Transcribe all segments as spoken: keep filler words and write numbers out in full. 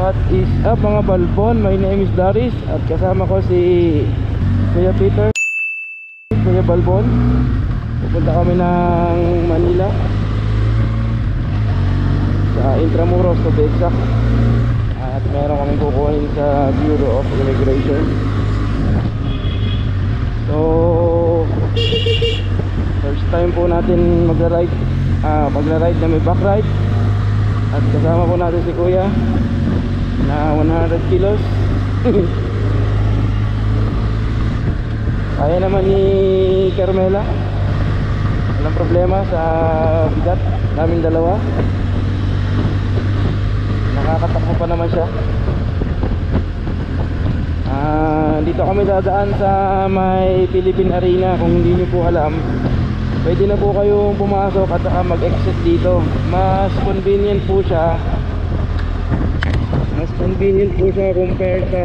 What is up mga balbon? My name is Darius at kasama ko si Kuya Peter, Kuya Balbon. Pupunta kami ng Manila, sa Intramuros to be exact. At meron kaming kukunin sa Bureau of Immigration. So first time po natin magra-ride, ah, magra-ride na may back ride. At kasama po natin si Kuya na one hundred kilos. Kaya naman ni Carmela, walang problema sa bigat namin dalawa. Nakakatakbo pa naman siya. Ah, dito kami dadaan sa may Philippine Arena. Kung hindi nyo po alam, pwede na po kayong pumasok at saka mag-exit dito. Mas convenient po siya. Mas convenient po siya compare sa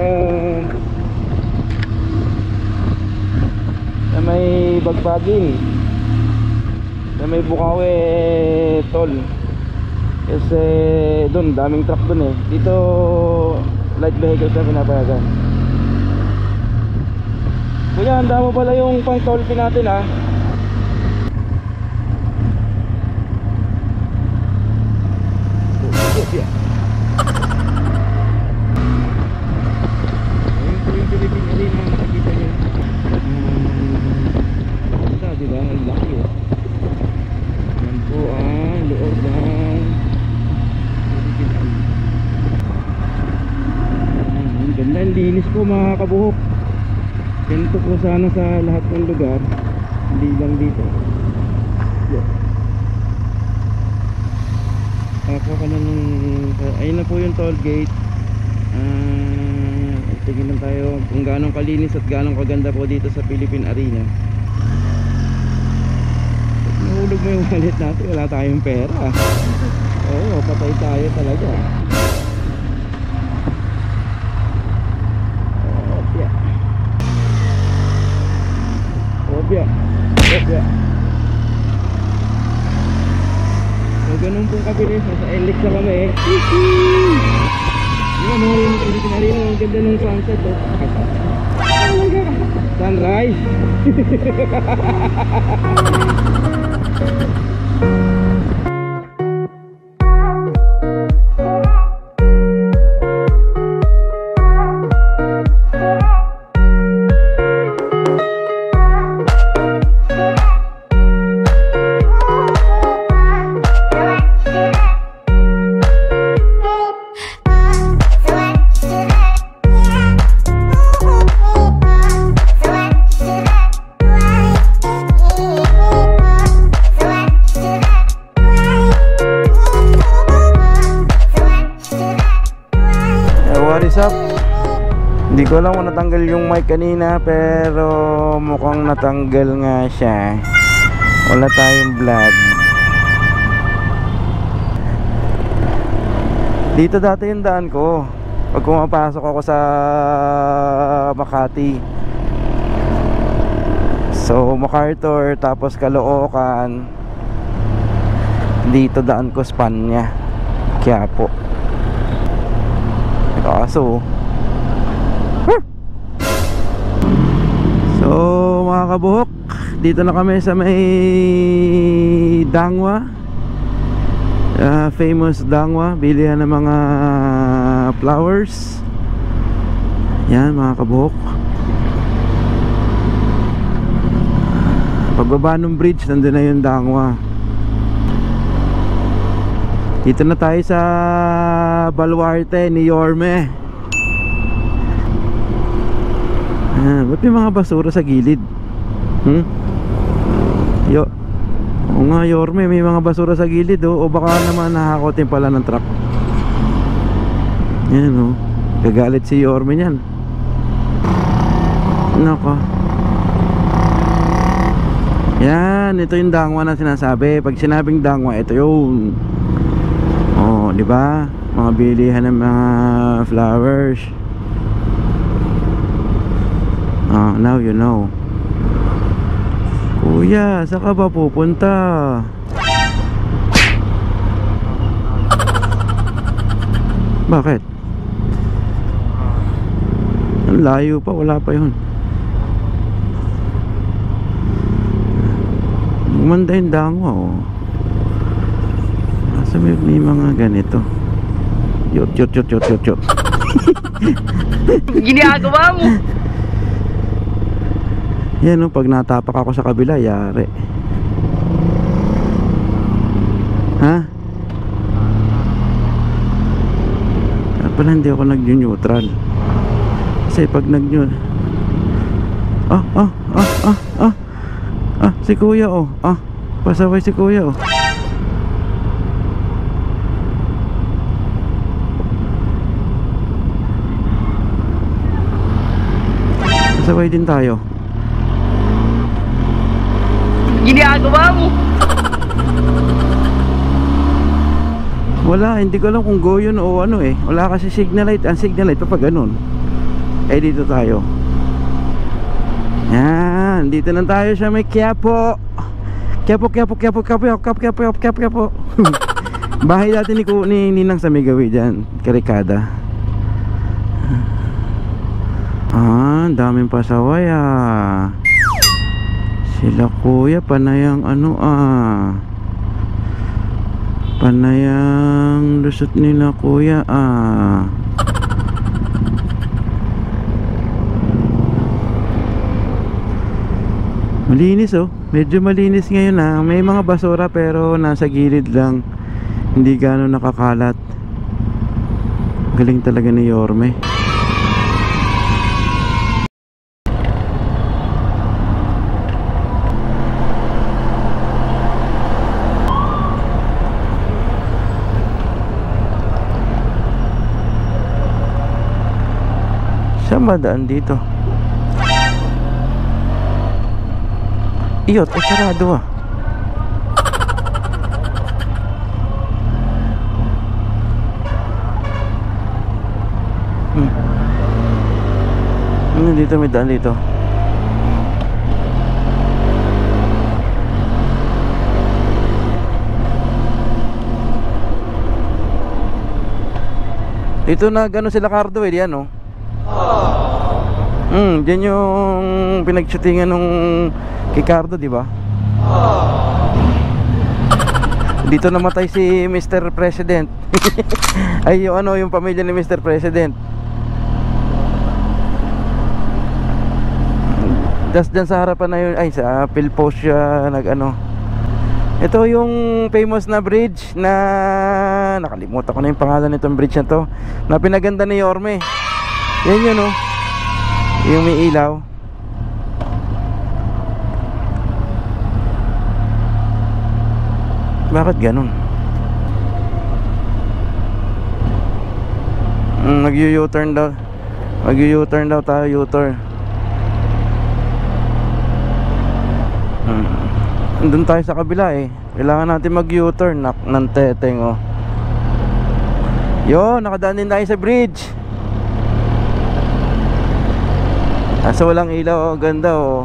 sa may Bagbagin, sa may Bukawi toll. Kasi doon daming truck doon eh. Dito light vehicles na pinapayagan. Kuya, handa mo pala yung pang toll fee natin ha. Yeah. Ayun po yung Philippine Arena, nakikita nyo. Ganda, um, diba? Ang laki oh. Yan po ang loob ng Philippine Arena. Ang ganda, ang linis po mga kabuhok. Ganito po sana sa lahat ng lugar, hindi lang dito. Yeah. Ako ka na nung, ayun na po yung toll gate. uh, Tignan lang tayo kung gaano kalinis at gaano kaganda po dito sa Philippine Arena. Pag nahulog mo yung wallet natin, wala tayong pera. Oo, patay tayo talaga. Obya Obya Obya. So ganun pong kabilis, nasa Elix na kami eh. Yan o, yung Philippine Arena, ang ganda ng sunset oh. Sunrise. Hindi ko alam kung natanggal yung mic kanina, pero mukhang natanggal nga siya. Wala tayong vlog. Dito dati yung daan ko pag pumapasok ako sa Makati. So MacArthur tapos Caloocan, dito daan ko Spanya, Quiapo. Kaso so mga kabuhok, dito na kami sa may Dangwa, uh, famous Dangwa, bilihan ng mga flowers. Yan mga kabuhok. Pagbaba ng bridge, nandun na yung Dangwa. Dito na tayo sa Baluarte ni Yorme. Ah, ba't may mga basura sa gilid? Hmm? Yo. O nga Yorme, may mga basura sa gilid oh. O baka naman nakakotin pala ng truck. Yan oh. Gagalit si Yorme niyan. Nako. Yan, ito yung Dangwa na sinasabi. Pag sinabing Dangwa, ito yun. Oh, di ba? Mga bilihan ng mga flowers. Oh, now you know. Kuya, saan ka ba pupunta? Bakit? Layo pa, wala pa yun. Gumanda yung dangwa, oh. Nasa may, may mga ganito. Yot, yot, yot, yot, yot, yot. Ginagawa mo. Yan, oh, pag natapak ako sa kabila, yari. Ha? Kaya pala hindi ako nag-neutral. Kasi pag nag-neutral, ah, ah, ah, ah, ah, ah, si kuya, oh, ah, pasaway si kuya, oh. Pasaway din tayo. Ginagawa mo. Wala, hindi ko alam kung go yun o ano eh. Wala kasi signal light. Ang signal light pa pa ganun. Eh dito tayo. Yan, dito na tayo siya may Quiapo. Quiapo, Quiapo, Quiapo, Quiapo, Quiapo, Quiapo, Quiapo, Quiapo. Bahay dati ni, ni Ninang sa Migawi dyan, Karikada. Ah, daming pasaway ah. Sila kuya, panayang ano ah. Panayang lusot nila kuya ah. Malinis oh. Medyo malinis ngayon ah. May mga basura pero nasa gilid lang. Hindi gano'n nakakalat. Galing talaga ni Yorme. Saan ba daan dito? Iyot, ay sarado ah. Hmm. Ano dito, may daan dito. Dito na gano'n sila Cardo eh, diyan oh. Hmm, diyan yung pinag-shootingan nung Ricardo, di ba? Dito namatay si Mister President. Ay, yung ano, yung pamilya ni Mister President. Das dyan sa harapan na yun, ay sa Philpost siya nag-ano. Ito yung famous na bridge na nakalimutan ko na yung pangalan nitong bridge na to, na pinaganda ni Yorme. Yan yun oh. Yung may ilaw. Bakit ganun? Mm, Mag-u-turn daw. Mag-u-turn daw tayo, U-turn. Mm. Andun tayo sa kabila eh. Kailangan natin mag-u-turn. Nak ng teteng oh. Yo, nakadaan din tayo sa bridge. Asa walang ilaw, oh, ganda oh.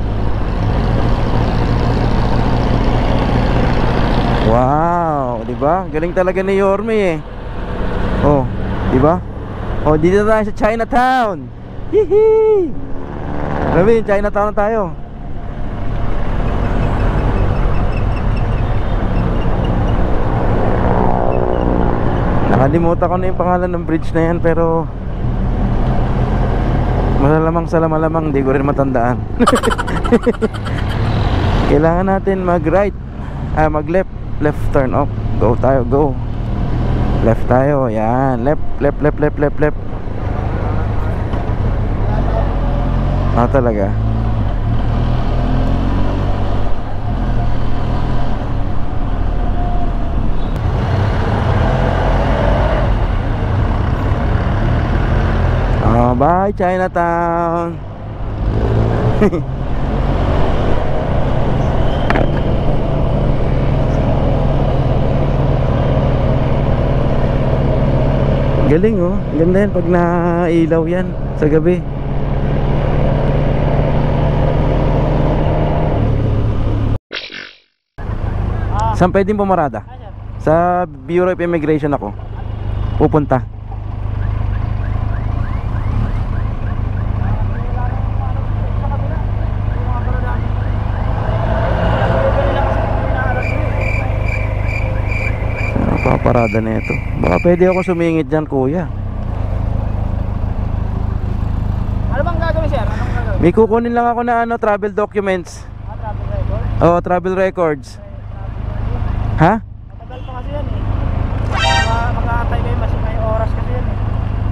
Wow, di ba? Galing talaga ni Yorme eh. Oh, di ba? Oh, dito tayo sa Chinatown. Hihi. Grabe, Chinatown na tayo. Nakalimutan ko na yung pangalan ng bridge na yan, pero malamang sa malamang hindi ko rin matandaan. Kailangan natin mag right, ah, mag left. Left turn off. Go tayo, go. Left tayo, yan. Left, left, left, left, left, left. Ah, talaga. Oh, bye Chinatown. Galing oh, ganda yan pag nailaw yan sa gabi. Saan pwedeng pumarada? Sa Bureau of Immigration ako pupunta. Paparada na ito. Baka pwede ako sumingit dyan, kuya. Ano bang gagawin, sir? Anong gagawin? May kukunin lang ako na ano, travel documents. Ah, travel record? Oo, travel records. Ha? Matagal pa kasi yan eh. Mag- Mag-aantay kayo, mas may oras kasi yan eh.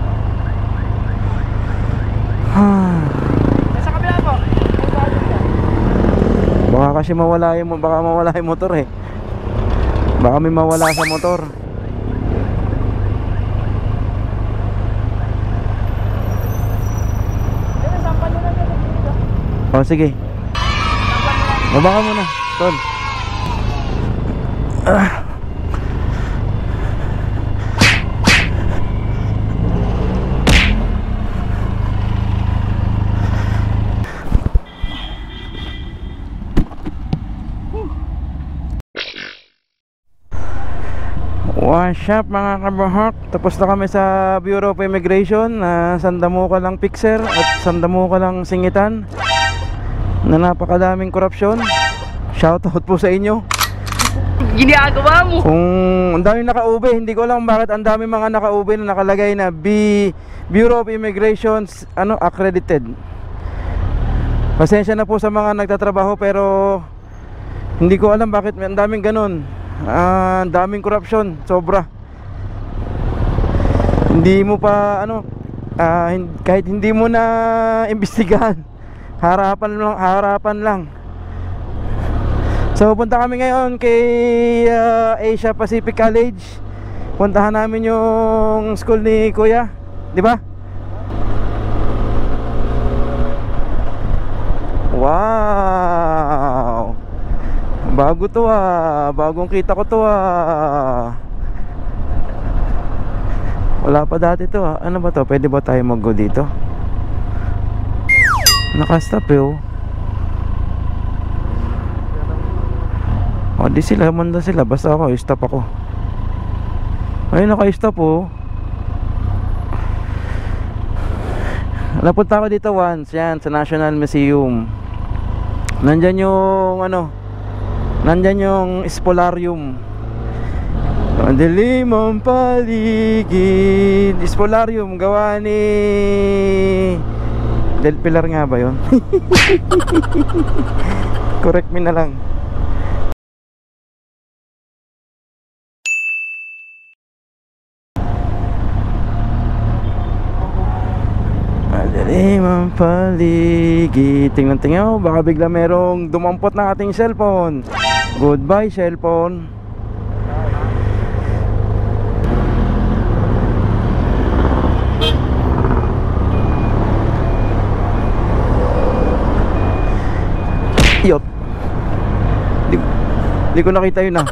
Nasa kabila po. May budget yan. Baka kasi mawala yung, baka mawala yung motor eh. Baka may mawala sa motor. Yan, sampan nyo lang yan. O sige. Sampan nyo lang. Baba ka muna, tol. Ah. What's up mga kabahok? Tapos na kami sa Bureau of Immigration na sandamuka lang fixer at sandamuka lang singitan na napakadaming korupsyon. Shoutout po sa inyo. Ginagawa mo. Kung ang daming naka-ube, hindi ko alam bakit ang daming mga naka-ube na nakalagay na B Bureau of Immigration ano, accredited. Pasensya na po sa mga nagtatrabaho pero hindi ko alam bakit ang daming ganun. Ah, ang daming korupsyon, sobra. Hindi mo pa ano, ah, hin- kahit hindi mo na imbestigahan, harapan lang, harapan lang. So punta kami ngayon kay uh, Asia Pacific College. Puntahan namin yung school ni Kuya, di ba? Wow! Bago to ah, bagong kita ko to ah. Wala pa dati to ah. Ano ba to? Pwede ba tayo mag-go dito? Naka-stop eh oh. O di sila, manda sila. Basta ako, stop ako. Ay, naka-stop oh. Napunta ako dito once, yan, sa National Museum. Nandyan yung ano, nandyan yung Spolarium. Ang dilim ang paligid. Spolarium, gawa ni Del Pilar nga ba yun? Correct me na lang. Dilim ang paligid. Tingnan-tingnan mo, baka bigla merong dumampot ng ating cellphone. Goodbye cellphone. Yop. Di, di ko nakita yun ah.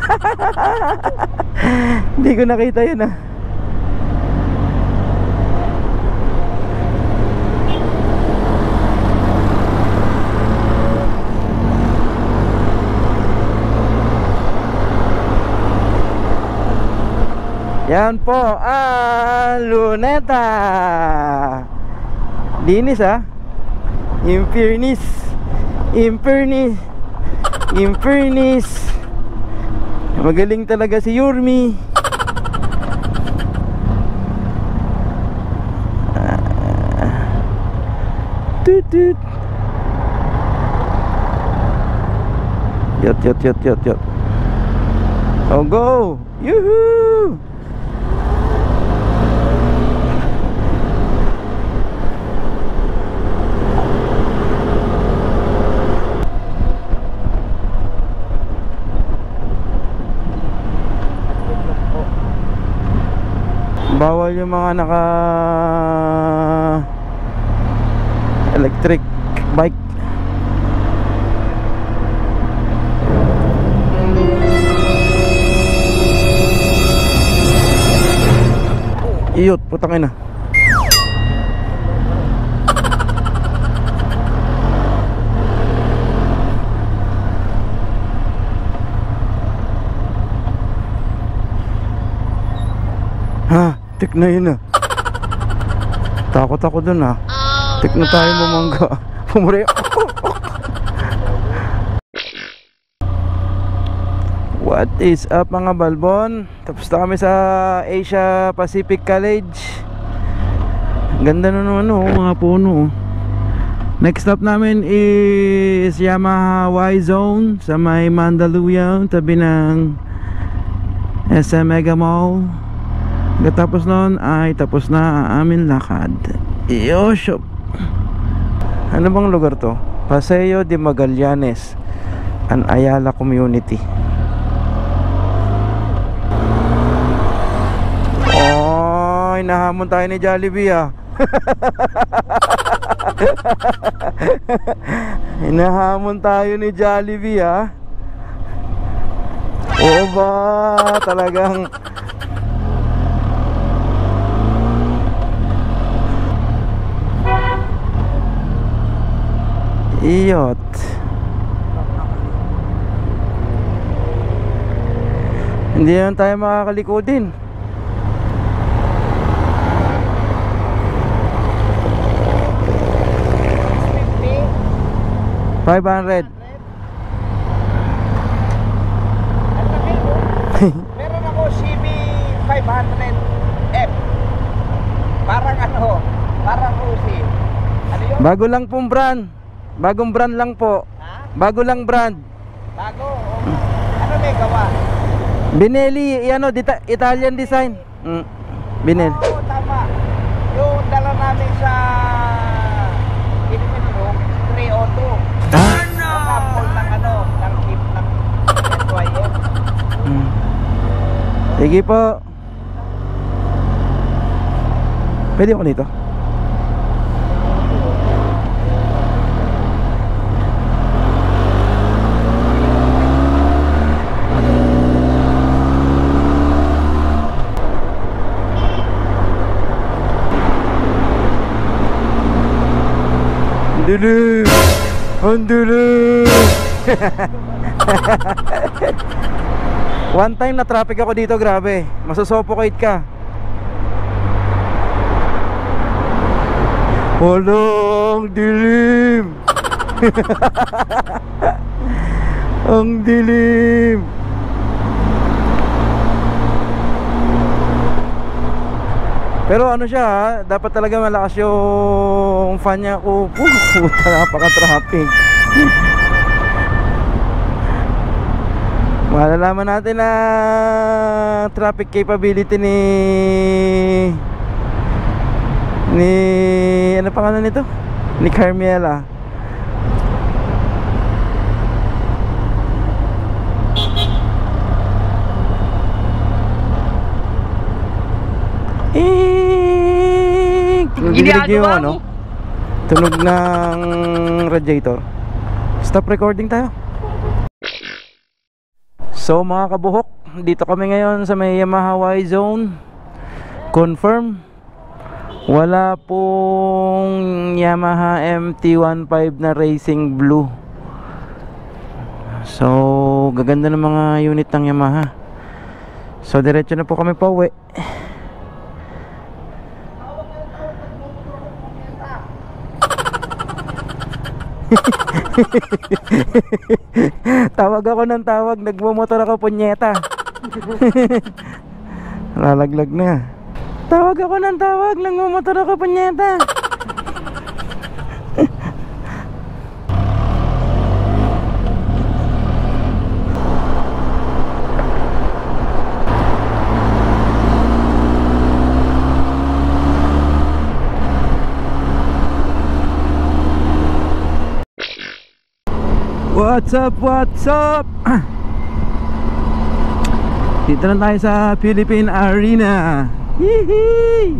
Di ko nakita yun ah. Yan po ang Luneta. Linis ah. In fairness, in fairness, in fairness, magaling talaga si Yurmi. Tut tut. Yot yot yot yot yot. Oh go. Yuhu. Bawal yung mga naka electric bike. Iyot, putangin na. Ha, tik na yun ah. Takot ako dun ah. Tik na tayo bumangga. Pumuri. Wow. What is up mga balbon? Tapos na kami sa Asia Pacific College. Ganda na naman oh, mga puno. Next stop namin is Yamaha Y-Zone sa may Mandaluyong, tabi ng S M Mega Mall. Katapos nun ay tapos na ang aming lakad. Yo shop. Ano bang lugar to? Paseo de Magallanes, an Ayala community. Oh, hinahamon tayo ni Jollibee ah. Hinahamon tayo ni Jollibee ah. Oo ba? Talagang iyot. Hindi naman tayo makakaliko din. five hundred. Meron ako C B five hundred F. Parang ano, parang Uzi. Ano yun? Bago lang pong brand. Bagong brand lang po. Ha? Bago lang brand. Bago? O, ano may gawa? Binelli, ano, dita- Italian design. Mm. Binelli. Oo, tama. Yung dala namin sa Philippine Room, three oh two. Ha? Ang sample ng ano, ng keep ng S Y M. Mm. Sige po. Pwede ako nito? Dilim! Ang dilim! One time na traffic ako dito, grabe. Masusuffocate ka. Walang dilim! Ang dilim! Pero ano siya ha, dapat talaga malakas yung fan niya. Oh, puta, napaka-traffic. Malalaman natin na traffic capability ni ni ano pangalan nito? Ni Carmela. Eh, ginilig yung ano, tunog ng radiator. Stop recording tayo. So mga kabuhok, dito kami ngayon sa may Yamaha Y-Zone. Confirm, wala pong Yamaha M T fifteen na Racing Blue. So gaganda ng mga unit ng Yamaha. So diretso na po kami pa uwi. Tawag ako ng tawag, nagmumotor ako, punyeta. Lalaglag na. Tawag ako ng tawag, nagmumotor ako, punyeta. What's up, what's up? Dito na tayo sa Philippine Arena. Hihi!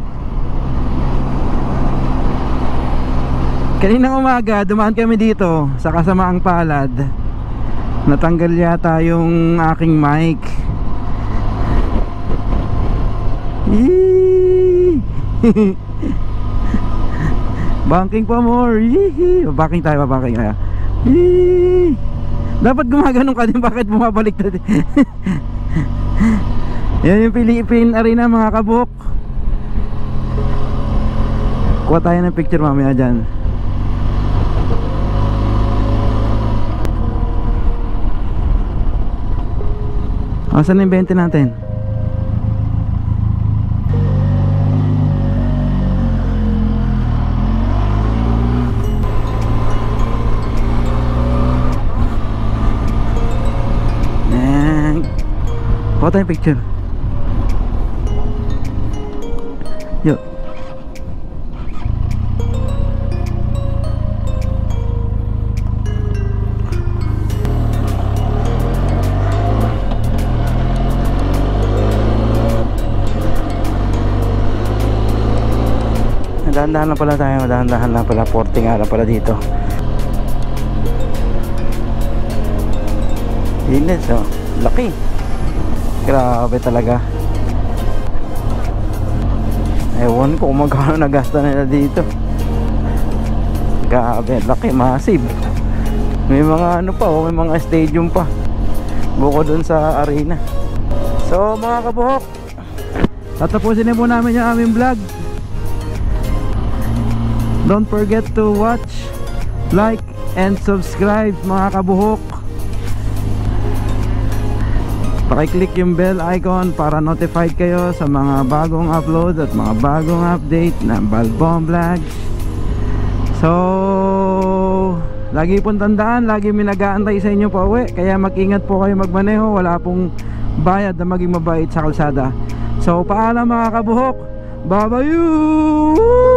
Kaninang umaga dumaan kami dito sa kasamaang palad. Natanggal yata yung aking mic. Hihi! Banking pa more. Hihi! Banking tayo, banking tayo. Hihi! Dapat gumaganon ka din, bakit bumabalik na din? Yan yung Philippine Arena mga kabuk. Kuha tayo ng picture mamaya dyan. Asan yung bente natin? Yan. Kuha tayong picture. Yo. Dahan-dahan lang pala tayo, dahan-dahan lang pala, forty nga lang pala dito. Linis, oh, laki. Grabe talaga. Ewan ko kung magkano nagasta nila dito. Grabe, laki, massive. May mga ano pa, oh, may mga stadium pa bukod dun sa arena. So mga kabuhok, tatapusin na po namin yung aming vlog. Don't forget to watch, like, and subscribe mga kabuhok. Paki-click yung bell icon para notified kayo sa mga bagong upload at mga bagong update ng Balbon Vlogs. So, lagi pong tandaan, lagi may nag-aantay sa inyo pa uwi. Kaya mag-ingat po kayo magmaneho. Wala pong bayad na maging mabait sa kalsada. So, paalam mga kabuhok. Bye-bye!